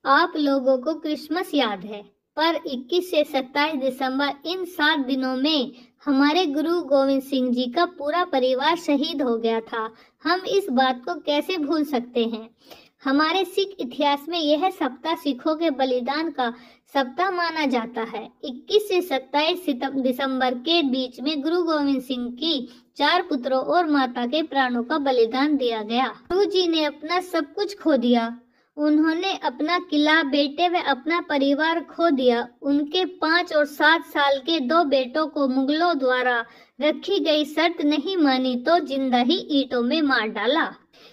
आप लोगों को क्रिसमस याद है, पर 21 से 27 दिसंबर इन 7 दिनों में हमारे गुरु गोविंद सिंह जी का पूरा परिवार शहीद हो गया था। हम इस बात को कैसे भूल सकते हैं। हमारे सिख इतिहास में यह सप्ताह सिखों के बलिदान का सप्ताह माना जाता है। 21 से 27 दिसंबर के बीच में गुरु गोविंद सिंह की 4 पुत्रों और माता के प्राणों का बलिदान दिया गया। गुरु जी ने अपना सब कुछ खो दिया। उन्होंने अपना किला, बेटे व अपना परिवार खो दिया। उनके 5 और 7 साल के 2 बेटों को मुगलों द्वारा रखी गई शर्त नहीं मानी तो जिंदा ही ईंटों में मार डाला।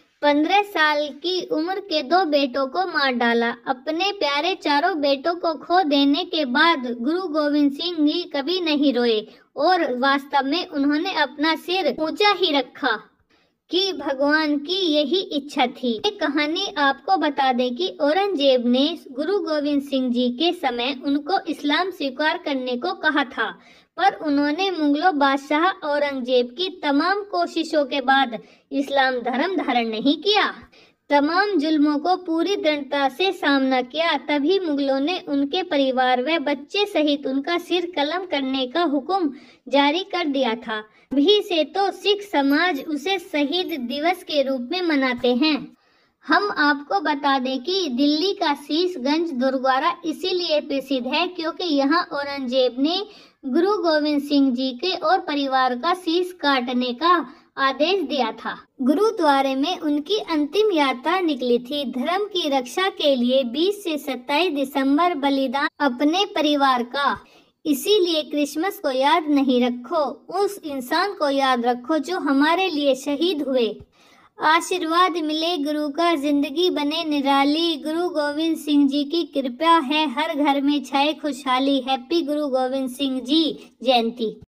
15 साल की उम्र के 2 बेटों को मार डाला। अपने प्यारे चारों बेटों को खो देने के बाद गुरु गोविंद सिंह जी कभी नहीं रोए और वास्तव में उन्होंने अपना सिर ऊंचा ही रखा कि भगवान की यही इच्छा थी। ये कहानी आपको बता दे कि औरंगजेब ने गुरु गोविंद सिंह जी के समय उनको इस्लाम स्वीकार करने को कहा था, पर उन्होंने मुगलों बादशाह औरंगजेब की तमाम कोशिशों के बाद इस्लाम धर्म धारण नहीं किया। तमाम जुल्मों को पूरी दृढ़ता से सामना किया। तभी मुगलों ने उनके परिवार व बच्चे सहित उनका सिर कलम करने का हुक्म जारी कर दिया था। अभी से तो सिख समाज उसे शहीद दिवस के रूप में मनाते हैं। हम आपको बता दें कि दिल्ली का शीशगंज गुरुद्वारा इसीलिए प्रसिद्ध है क्योंकि यहाँ औरंगजेब ने गुरु गोविंद सिंह जी के और परिवार का शीश काटने का आदेश दिया था। गुरुद्वारे में उनकी अंतिम यात्रा निकली थी। धर्म की रक्षा के लिए 20 से 27 दिसंबर बलिदान अपने परिवार का। इसीलिए क्रिसमस को याद नहीं रखो, उस इंसान को याद रखो जो हमारे लिए शहीद हुए। आशीर्वाद मिले गुरु का, जिंदगी बने निराली। गुरु गोविंद सिंह जी की कृपा है हर घर में छाए खुशहाली। हैप्पी गुरु गोविंद सिंह जी जयंती।